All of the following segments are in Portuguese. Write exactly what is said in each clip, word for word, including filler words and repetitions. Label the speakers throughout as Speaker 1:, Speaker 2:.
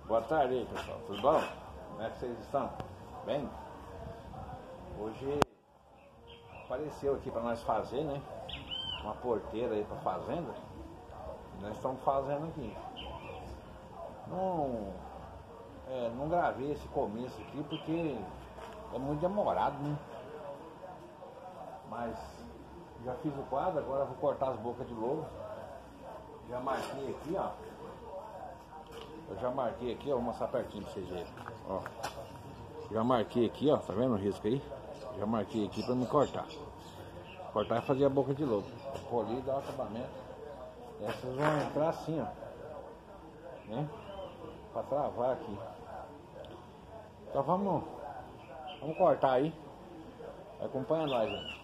Speaker 1: Boa tarde aí, pessoal, tudo bom? Como é que vocês estão? Bem? Hoje apareceu aqui para nós fazer, né? Uma porteira aí para fazenda. Nós estamos fazendo aqui. Não, é, não gravei esse começo aqui porque é muito demorado, né? Mas já fiz o quadro, agora vou cortar as bocas de lobo. Já marquei aqui, ó. Eu já marquei aqui, ó, vou mostrar pertinho pra vocês verem. Ó. Já marquei aqui, ó, tá vendo o risco aí? Já marquei aqui pra me cortar. Cortar e fazer a boca de lobo. Polir e dar o acabamento. Essas vão entrar assim, ó. Né? Pra travar aqui. Então vamos. Vamos cortar aí. Acompanha nós, gente.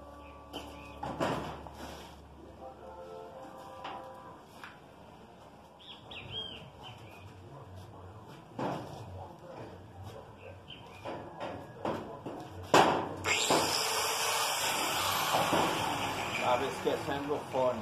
Speaker 1: Estava esquecendo do fone.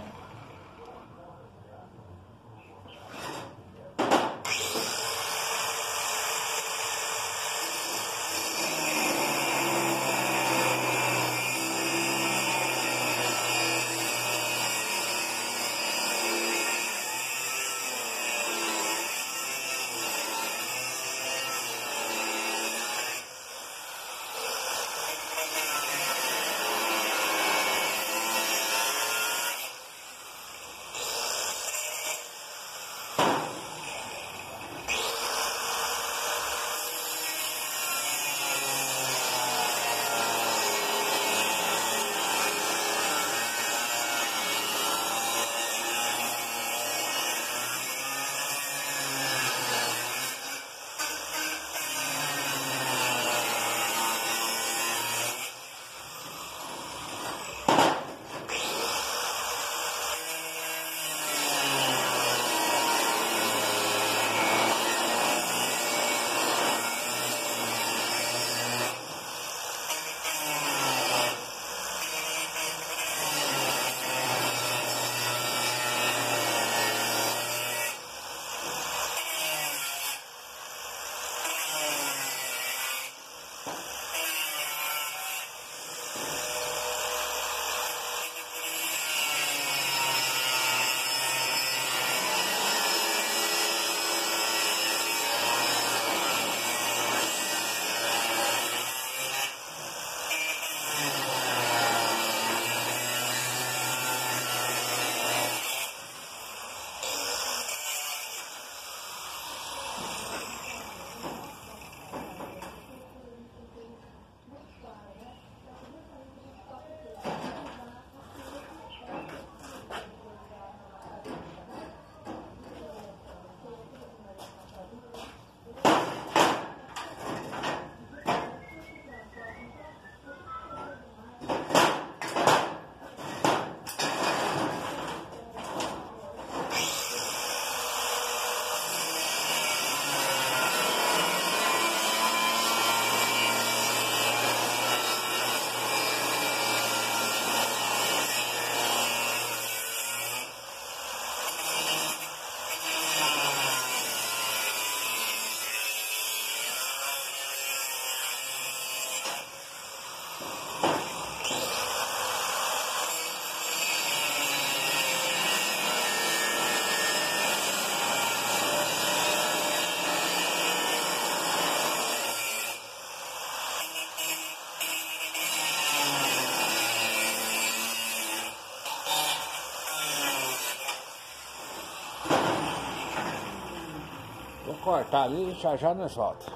Speaker 1: Vou cortar ali e já já nós volta.